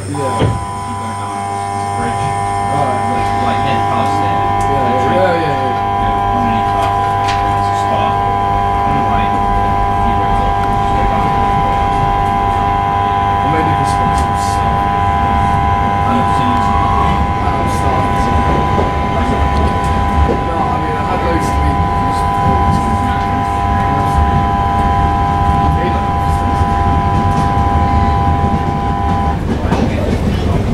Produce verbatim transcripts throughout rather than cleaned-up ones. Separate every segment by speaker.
Speaker 1: Yeah.
Speaker 2: Keep going down this bridge.
Speaker 1: Alright.
Speaker 2: Like, like head past there.
Speaker 1: Yeah,
Speaker 2: the
Speaker 1: yeah,
Speaker 2: tree.
Speaker 1: yeah, yeah, yeah.
Speaker 2: Go underneath that. There's a spot on the right. Keep going up. Just go down.
Speaker 1: I'm only responsible so.
Speaker 2: And I've seen some.
Speaker 1: I'm starting to. No, I mean, I had loads of people who used to talk to me. They don't understand.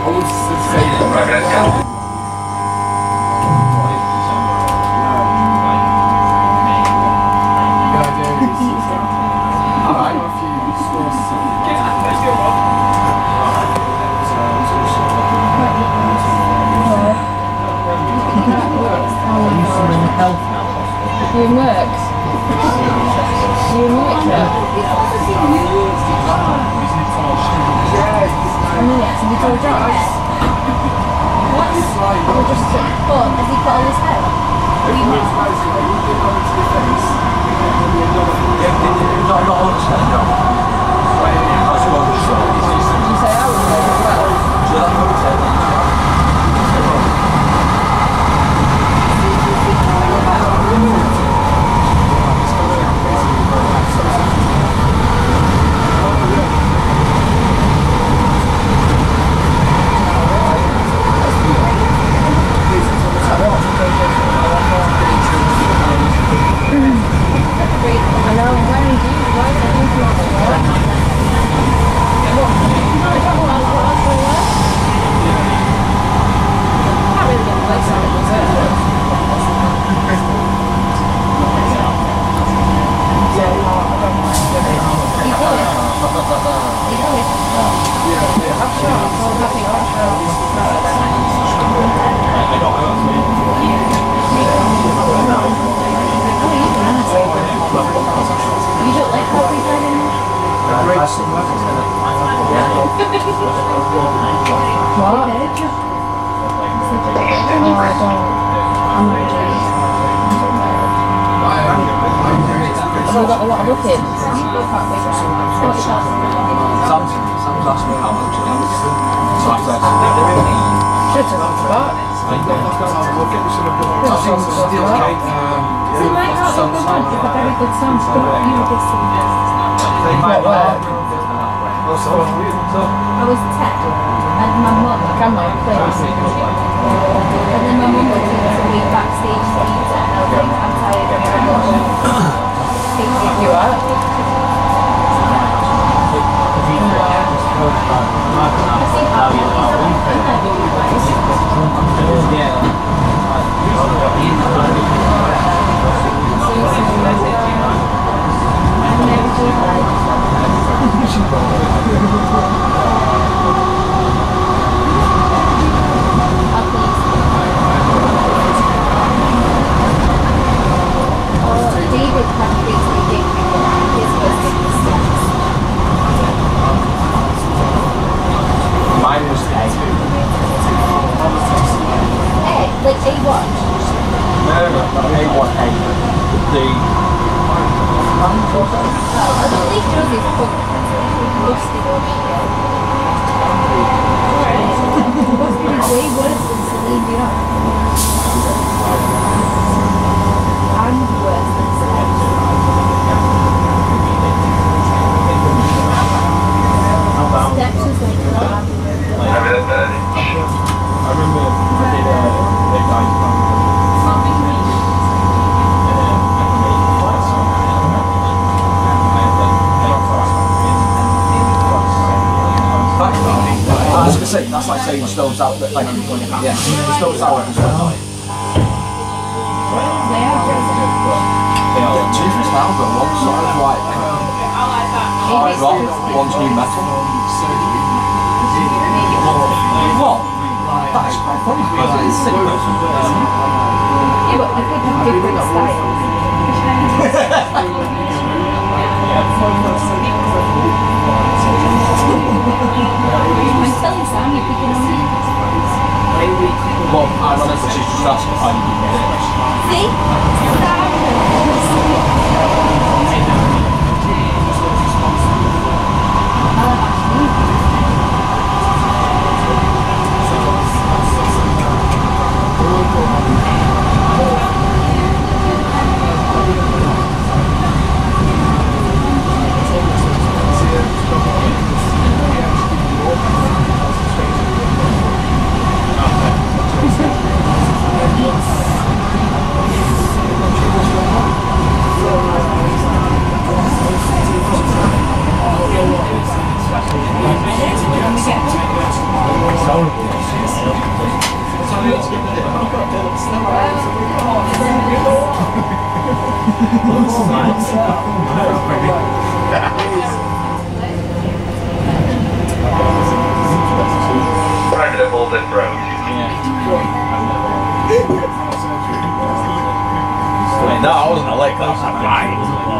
Speaker 1: would say that.
Speaker 3: You in work? You in work now? A minute, have you told Josh? What? Or just took what? Has he got on his head?
Speaker 4: Not, not on his head, no. That's what I'm saying.
Speaker 3: Did you say I was there as well?
Speaker 4: So that's what I'm saying.
Speaker 3: I know, where are you? Why is it not work? What? I don't know what else to work. Can't really get the place out of this work. So, I don't mind. You do it? You do it? Yeah, yeah. I'm sure. I'm happy. I'm sure. You don't like coffee anymore? What? No, I don't. I'm not enjoying it. Have you got a lot of bookings? What's that?
Speaker 4: Sam's, Sam's asked me how much it is. So I said,
Speaker 3: Shut up, what? It might not be the one, it's a very good song, but you were this song.
Speaker 4: what, where?
Speaker 3: I was ten, and my mum, grandma, played this. And then my mum would take us a week backstage to eat it, and I was like, I'm tired, I'm going to go home. You are? David had basically gave me his first steps.
Speaker 4: Mine was A.
Speaker 3: A, like A what?
Speaker 4: No, no, no, A one, A. The...
Speaker 3: Oh, I believe Josie's book lusty over here. It's way worse than Celine Dion. And worse than Celine Steps is like that.
Speaker 2: I remember I did a big dive from
Speaker 4: I was going to say, that's like saying stoves out, like, yeah, stoves out as well.
Speaker 3: They are
Speaker 4: Yeah, two different styles, but one's sort of like hard rock, one's new metal. What? That is quite funny because it is simple.
Speaker 3: Yeah, but you could have different styles. I'm telling Sam you're picking on me.
Speaker 4: Well, I honestly just asked how you did it.
Speaker 3: See? Sam.
Speaker 1: Cliff Road.
Speaker 4: Wait, no, I wasn't a late class. I'm lying.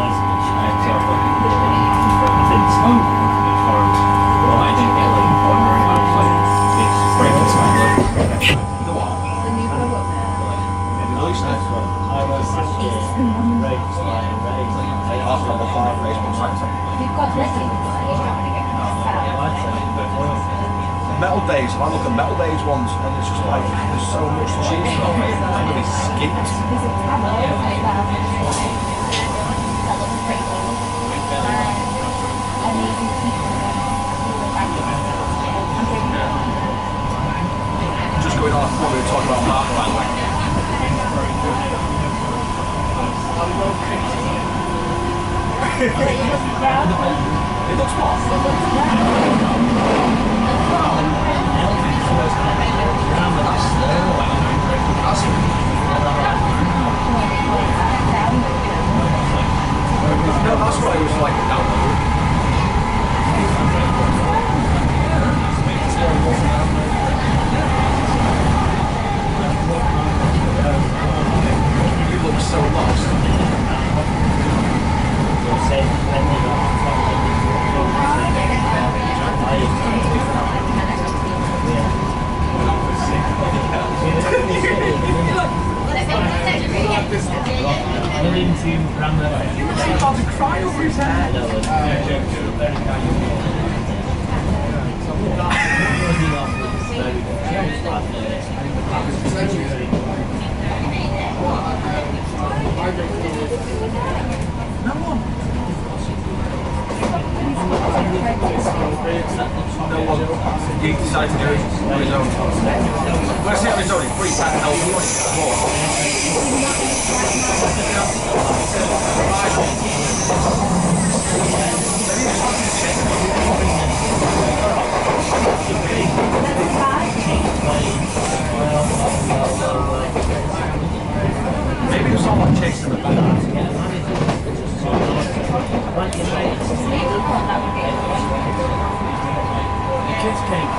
Speaker 4: Metal Days, I look at Metal Days ones and it's just like, there's so much cheese on it, I'm going to be skipped. Just going on, what we were talking about Mark. It looks what? No, that's why it was like a download. You look so lost. He's about to cry over his head. No one. No one. He decided to do it on his own. When I say on his own, it's pretty sad and maybe it's someone chasing the back. Kids came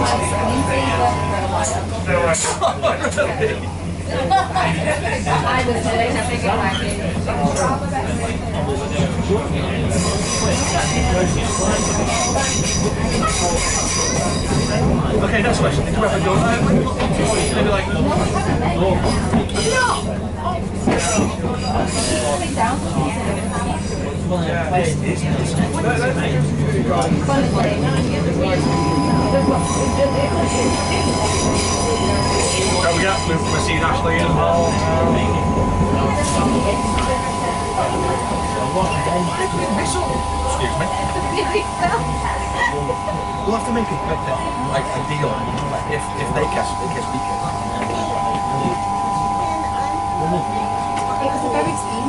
Speaker 3: I was doing a big
Speaker 2: Okay, next question. Think about your maybe like Can we get we're seeing Ashley in Hall. Excuse me. We'll have to make it like, like a deal. Like if if they kiss, they kiss, we kiss.
Speaker 3: It was a very expensive.